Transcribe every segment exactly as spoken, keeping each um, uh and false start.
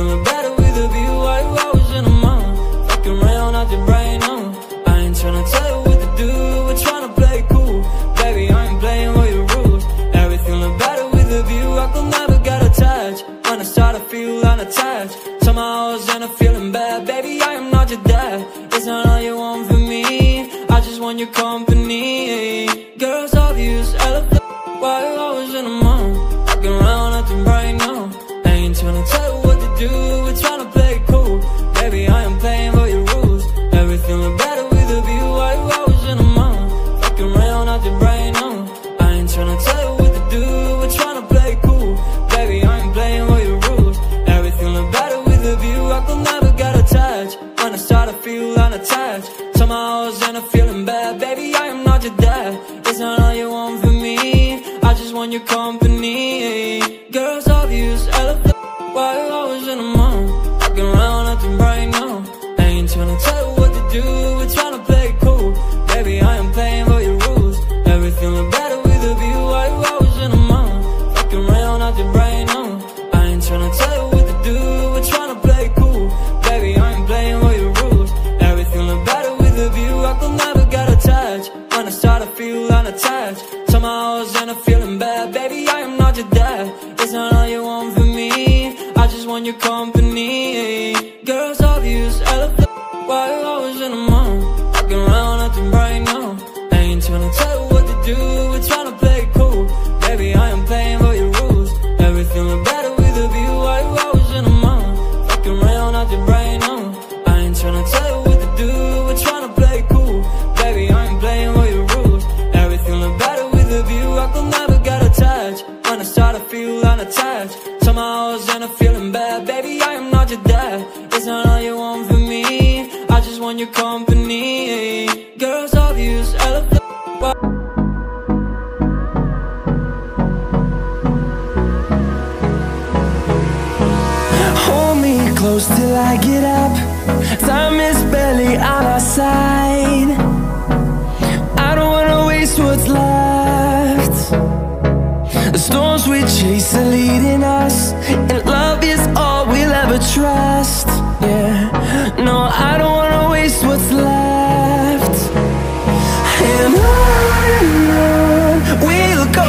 feeling better with a view. Why you always in a mood? Fucking around out your brain, no. I ain't tryna tell you what to do, we're tryna play cool. Baby, I ain't playing by your rules. Everything look better with a view. I could never get attached. When I start to feel unattached, somehow I was in a feeling bad. Baby, I am not your dad. It's not all you want from me, I just want your company. Girls obvious, elephant. Why you always in a mood? Fucking around acting right now. I ain't tryna tell you what to do, we're tryna play cool. Baby, I am playing by your rules. Everything look better with a view. Why you always in a mood? Fucking around acting right now. I ain't tryna tell you what to do, we're tryna play cool. Baby, I ain't playing by your rules. Everything look better with a view. I could never get attached. When I start to feel unattached, somehow I was in a feeling bad. Baby, I am not your dad. It's not all you want from me, I just want your company. Girls obvious, elephant. Why you always in a mood? Fucking around acting right now. I ain't tryna tell you what to do, we're tryna play cool. Baby, I am playing by your rules. Everything look better with a view. Why you always in a mood? Fucking around acting right now. I ain't tryna tell you what to do, we're tryna play cool. Baby, I ain't playing by your rules. Everything look better with a view. I could never get attached. When I start to feel unattached, somehow I was in a feeling bad. Baby, I am not your dad. It's not all you want from me, I just want your company. Girls obvious, elephant. Why you always in a mood? Fucking around acting right now. I ain't tryna tell you what to do, we're tryna play cool. Baby, I am playing by your rules. Everything look better with a view. Why you always in a mood? Fucking around acting right now. I ain't tryna tell you what to do, we're tryna play cool. Baby, I ain't playing by your rules. Everything look better with a view. I could never get attached. When I start to feel unattached, somehow I was in a feeling bad. Baby, I am not your dad. It's not all you want from me, I just want your company. Girls obvious, elephant. Hold me close till I get up. Time is barely on our side. I don't wanna waste what's left. The storms we chase are leading us, and love is all we'll ever trust. Yeah, no, I don't wanna waste what's left. And on and on we'll go,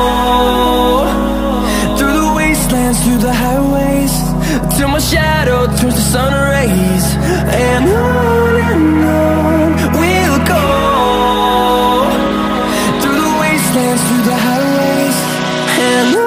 through the wastelands, through the highways, till my shadow turns to sun rays. And on and on we'll go, through the wastelands, through the highways, and on.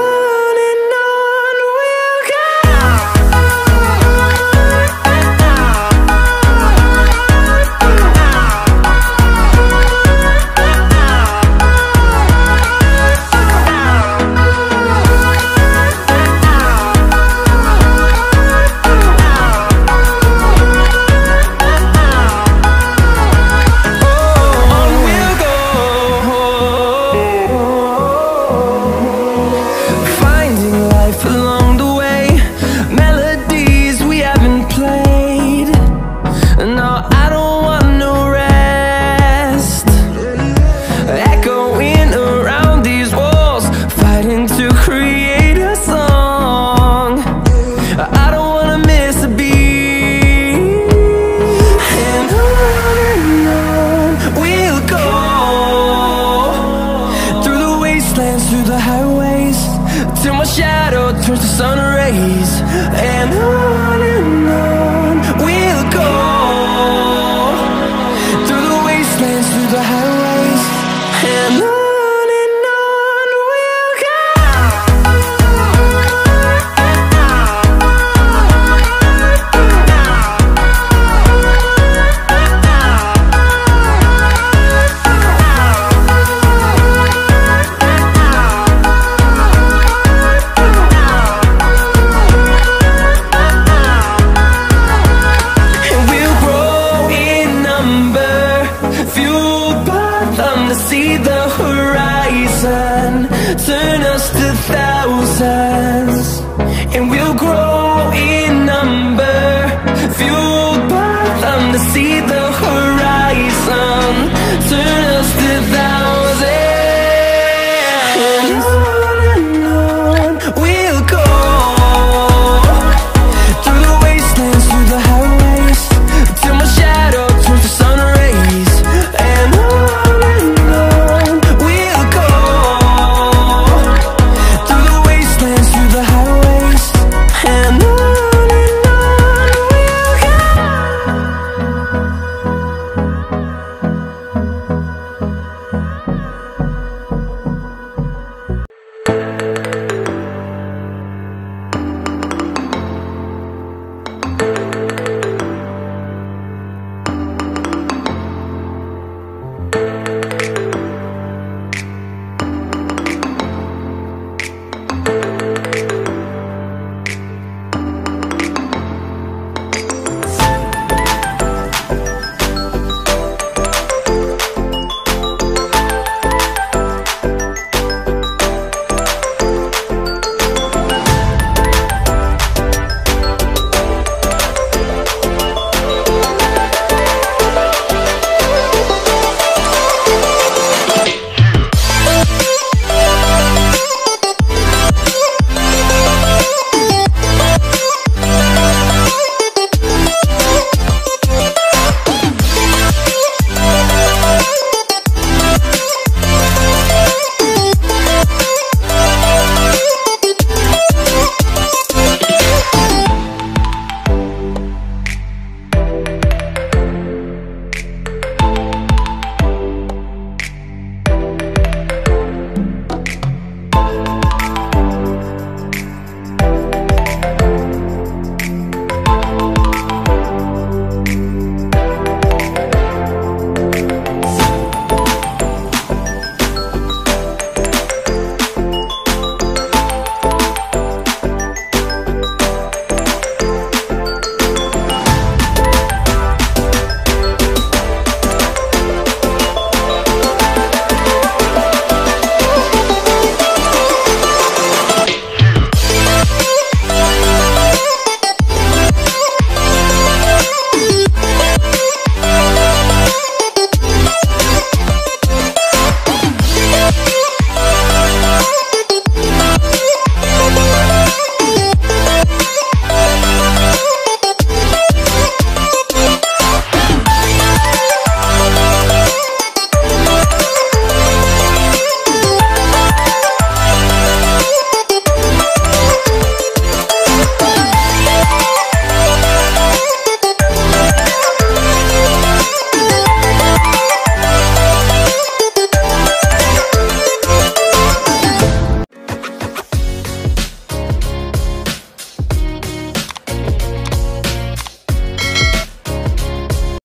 We'll be right back.